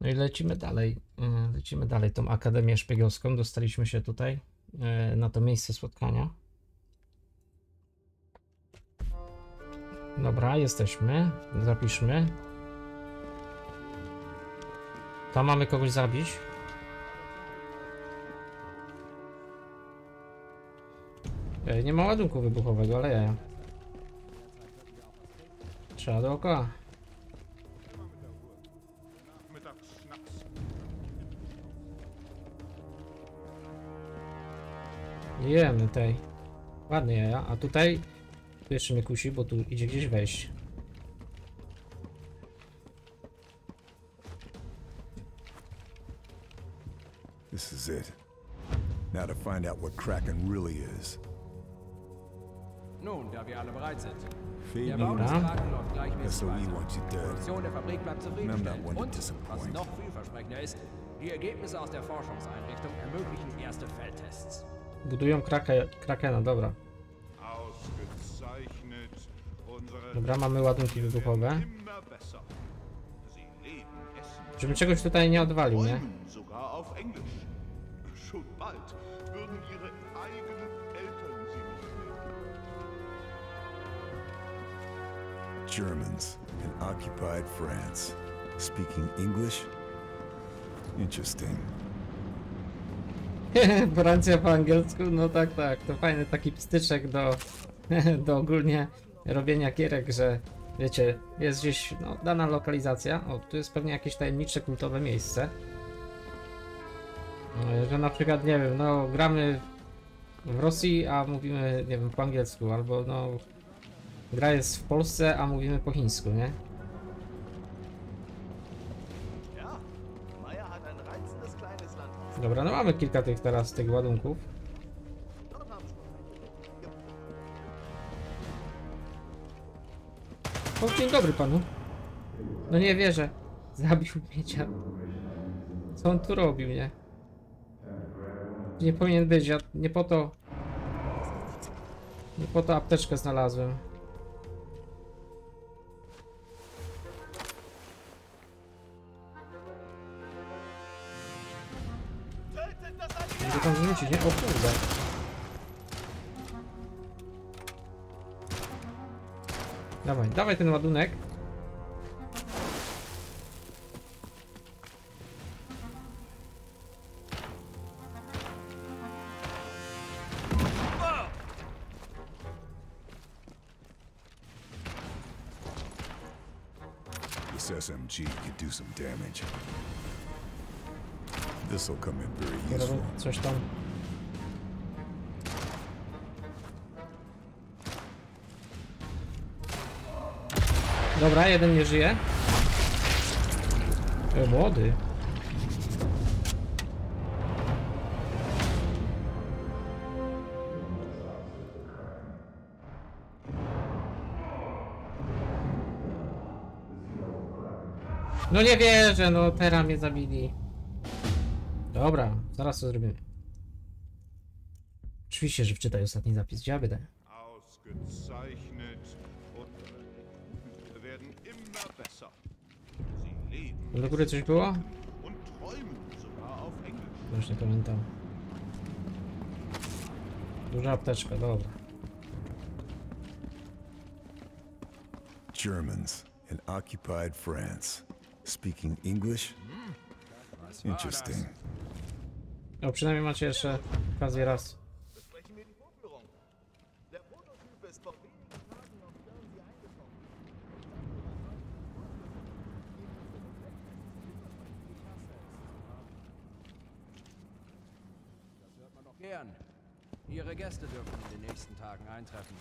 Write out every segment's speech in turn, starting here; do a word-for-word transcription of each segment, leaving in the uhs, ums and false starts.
No i lecimy dalej. Lecimy dalej tą Akademię Szpiegowską. Dostaliśmy się tutaj na to miejsce spotkania. Dobra, jesteśmy. Zapiszmy. Tam mamy kogoś zabić. Nie ma ładunku wybuchowego, ale ja. Trzeba dookoła. Jemy tej. Ładny jaja, a tutaj tu jeszcze mnie kusi, bo tu idzie gdzieś wejść. This is it. Now to find out what Kraken really is. Nun, da wir alle bereit sind. Feed Der me Bau des Ja. Kraken läuft gleichmäßig S O E weiter. wants you Die dead. Produktion der Fabrik bleibt I'm not zufriedenstellend. one to Und, was disappoint. noch vielversprechender ist, die Ergebnisse aus der Forschungseinrichtung ermöglichen erste Feldtests. Budują krake, krakena, dobra. Ausgezeichnet. Unsere Dobra, mamy ładunki wybuchowe. immer besser. Sie leben, essen, Żebym czegoś tutaj nie odwalił, nie? träumen sogar auf Englisch. Schon bald würden ihre eigenen Eltern sie nicht mehr. Germans in occupied France. Speaking English? Interesting. Francja po angielsku, no tak, tak. To fajny taki pstyczek do, do ogólnie robienia gierek, że wiecie, jest gdzieś no, dana lokalizacja. O, tu jest pewnie jakieś tajemnicze, kultowe miejsce. No, że na przykład, nie wiem, no gramy w Rosji, a mówimy, nie wiem, po angielsku, albo no gra jest w Polsce, a mówimy po chińsku, nie? Dobra, no mamy kilka tych teraz, tych ładunków. O, dzień dobry panu. No nie wierzę. Zabił mnie dziad. Co on tu robił, nie? Nie powinien być, ja nie po to... Nie po to apteczkę znalazłem. Mogę tam wrzucić, nie? O kurde. Dawaj, dawaj ten ładunek. This S M G could do some damage. This'll come in very Dobra, useful. coś tam. Dobra, jeden nie żyje. E, młody. No nie wierzę, no teraz mnie zabili. Dobra, zaraz to zrobimy. Oczywiście, że wczytaj ostatni zapis. Gdzie ja będę? Ausgezeichnet. Und werden immer besser. Sie leben Do góry coś było? und träumen sogar auf Englisch. Już nie pamiętam. Duża apteczka, dobra. Germans in occupied France. Speaking English? Interesting. O, przynajmniej macie jeszcze okazję raz. Das hört man doch gern. Ihre Gäste dürfen in den nächsten Tagen eintreffen.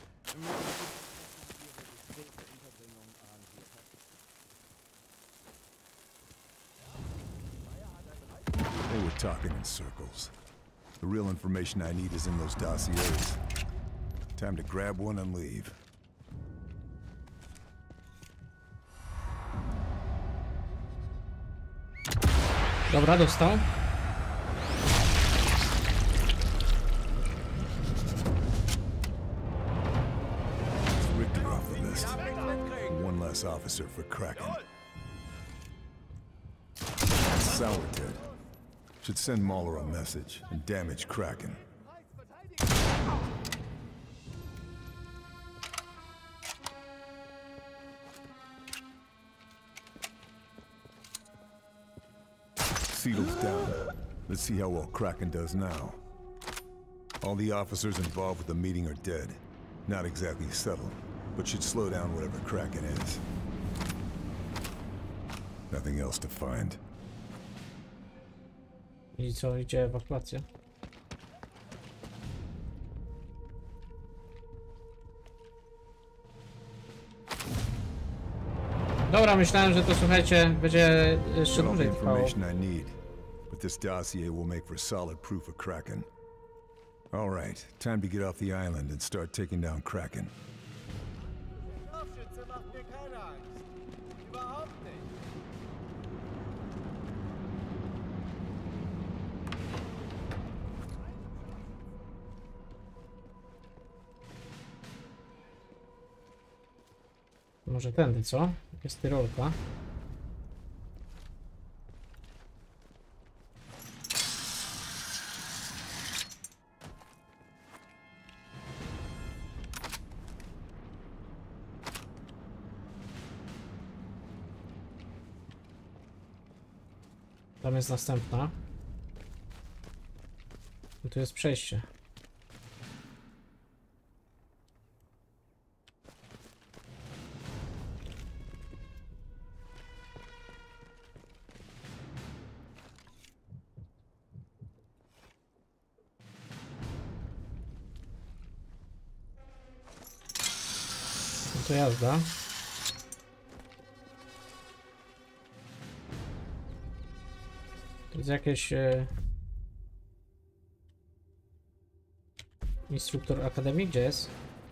They were talking in circles. The real information I need is in those dossiers. Time to grab one and leave. Dobra, dostał. Richter off the list. One less officer for Kraken. Sour dead. Should send Mauler a message and damage Kraken. Seattle's down. Let's see how well Kraken does now. All the officers involved with the meeting are dead. Not exactly settled, but should slow down whatever Kraken is. Nothing else to find. I co, idzie ewakuacja? Dobra, myślałem, że to, słuchajcie, będzie jeszcze Got all the dłużej trwało. information I need, but this dossier will make for solid proof of Kraken. All right, time to get off the island and start taking down Kraken. Scharfschütze macht mir keine Angst. Überhaupt nicht. Może tędy, co? Jest tyrolka. Tam jest następna. I tu jest przejście. No to jazda. To jest jakieś e... instruktor akademii, gdzie jest?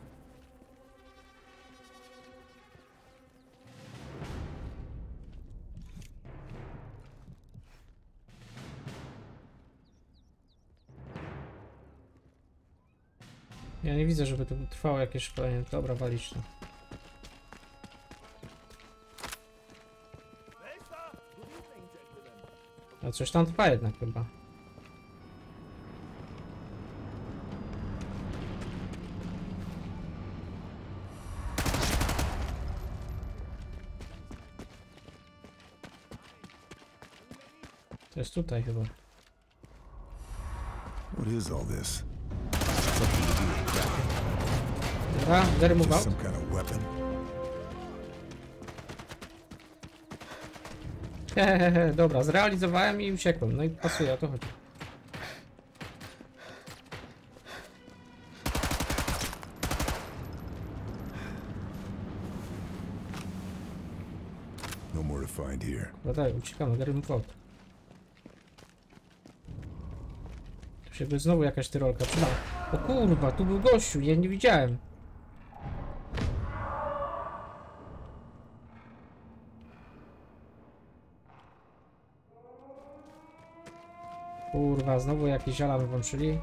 Ja nie widzę, żeby to trwało jakieś szkolenie. Dobra, walić to. A coś tam trwa jednak chyba. To jest tutaj chyba. What is all this? Something to do with Kraken? Dobra, there move Just out. some kind of weapon. Hehehe, dobra, zrealizowałem i uciekłem. No i pasuje, o to chodzi. No more to find here. No tak, uciekamy, there move out. Tu się by znowu jakaś tyrolka przydała. O kurwa, tu był gościu, ja nie widziałem. Kurwa, znowu jakiś alarm włączyli.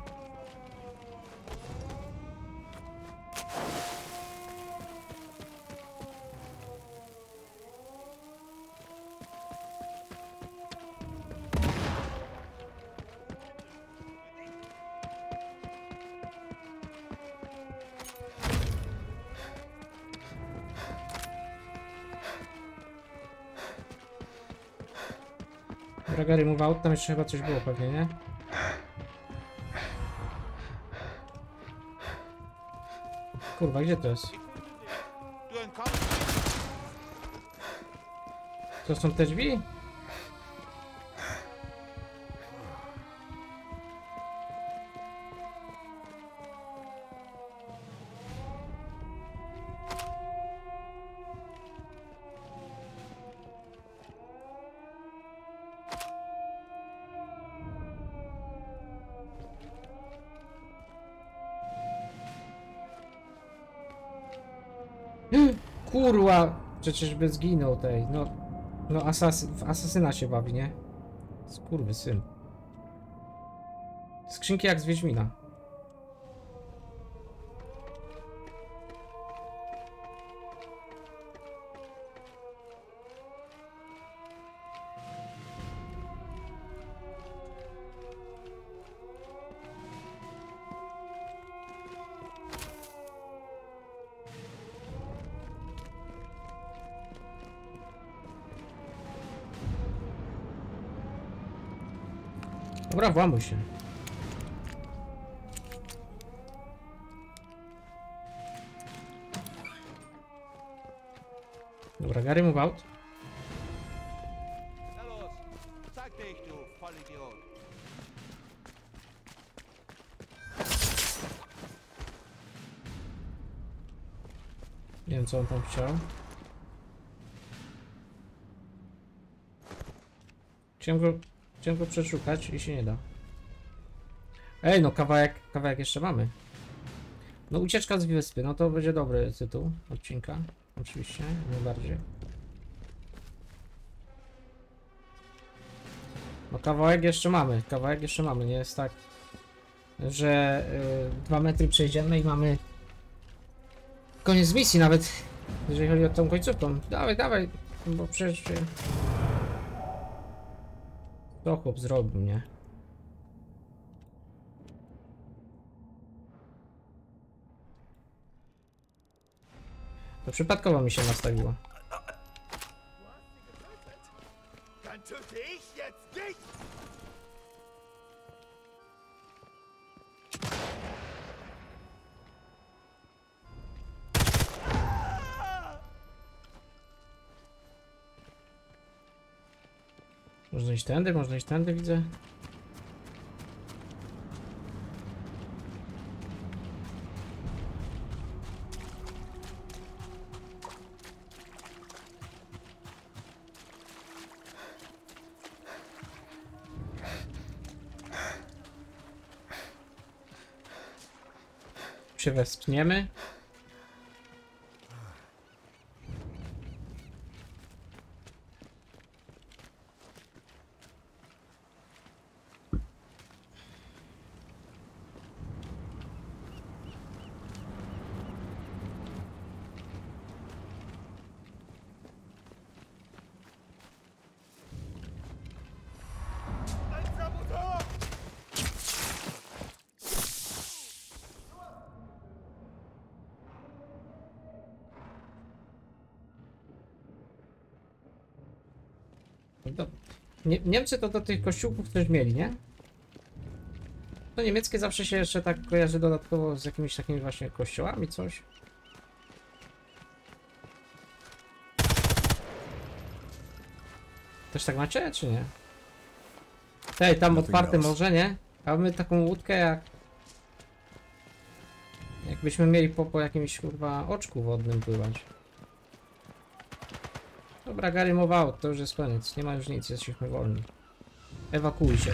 Gary move out, tam jeszcze chyba coś było pewnie, nie? Kurwa, gdzie to jest? To są te drzwi? Kurwa! Przecież by zginął tej, no... No asasy, w asasyna się bawi, nie? Skurwysyn. Skrzynki jak z Wiedźmina. Dobra, włamuj się. Dobra, Gary, move out. Na los, zeig dich, du Vollidiot. Nie wiem, co on tam chciał. Chciałem go, chciałem go przeszukać i się nie da. Ej, no kawałek, kawałek jeszcze mamy. No ucieczka z wyspy, no to będzie dobry tytuł odcinka. Oczywiście, najbardziej. No kawałek jeszcze mamy, kawałek jeszcze mamy. Nie jest tak, że y, dwa metry przejdziemy i mamy koniec misji, nawet jeżeli chodzi o tą końcówką. Dawaj, dawaj, bo przecież y, to chłop zrobił, nie? To przypadkowo mi się nastawiło. Dann töte ich jetzt dich! Można iść tędy, można iść tędy, widzę. Się wespniemy. Ein Saboteur! Do, nie, Niemcy to do tych kościółków też mieli, nie? To niemieckie zawsze się jeszcze tak kojarzy dodatkowo z jakimiś takimi właśnie kościołami, coś. Też tak macie, czy nie? Ej, tam Nothing otwarte else. morze, nie? A my taką łódkę jak... Jakbyśmy mieli po, po jakimś kurwa oczku wodnym pływać. Dobra, Gary, move out, to już jest koniec. Nie ma już nic, jesteśmy wolni. Ewakuuj się.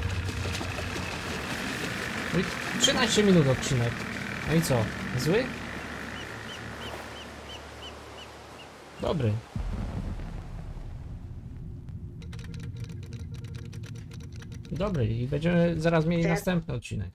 No i trzynaście minut odcinek. No i co? Zły? Dobry. Dobry i będziemy zaraz mieli następny odcinek.